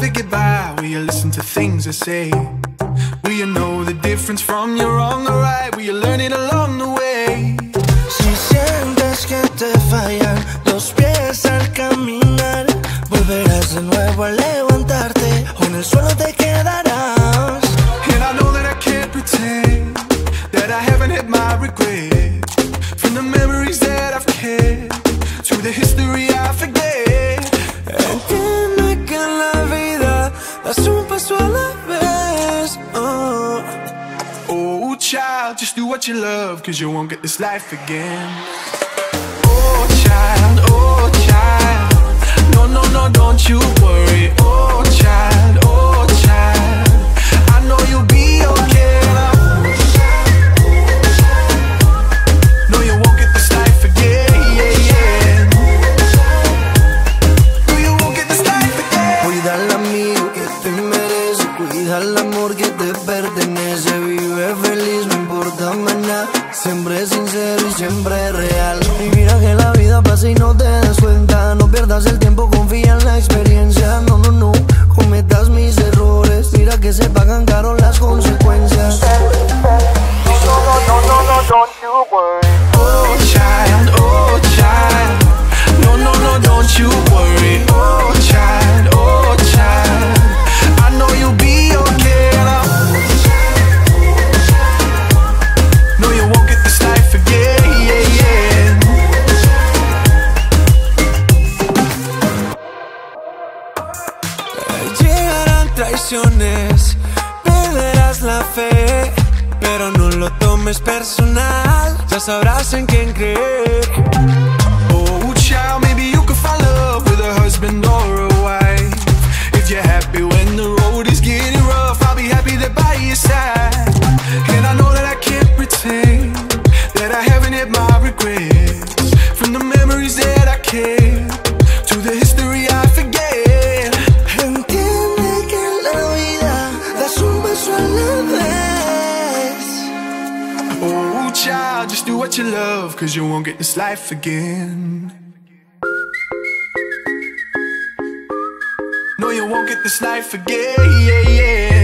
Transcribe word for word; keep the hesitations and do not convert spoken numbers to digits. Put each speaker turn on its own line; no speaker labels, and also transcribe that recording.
they get by? Will you listen to things I say? Will you know the difference from your wrong or right? Will you learn it along the way?
Si sientes que te fallan los pies al caminar, volverás de nuevo a levantarte o en el suelo te quedarás.
And I know that I can't pretend that I haven't had my regrets. From the memories that I've kept to the history I forget.
Entiende que en la vida das un paso a la vez. Oh,
oh child, just do what you love, cause you won't get this life again. Oh child, oh child, no, no, no, don't you worry. Oh child, oh child, I know you'll be okay now. No, you won't get this life again, yeah, yeah. No, you won't get this life again.
Cuida el amigo que te merece, cuida el amor que te pertenece. Vive feliz, no importa más nada, siempre sincero y siempre real. Y mira que la vida pasa y no te das cuenta. No pierdas el tiempo, confía en la experiencia. No, no, no, cometas mis errores. Mira que se pagan caro las consecuencias. No, no, no, no, no, don't you worry.
Oh child, oh child, no, no, no, don't you worry. Oh child, oh child, I know you'll be okay now. No, you won't get this life again, yeah, yeah.
Llegarán traiciones, perderás la fe, pero no lo tomes personal, ya sabrás en quién creer.
Oh child, maybe you could find love with a husband or a wife. If you're happy when the road is getting rough, I'll be happy there by your side. And I know that I can't pretend that I haven't had my regrets. From the memories that I kept to the history I forget.
Entiende que en la vida das un paso a la vez.
Oh child, just do what you love, cause you won't get this life again. No, you won't get this life again, yeah, yeah.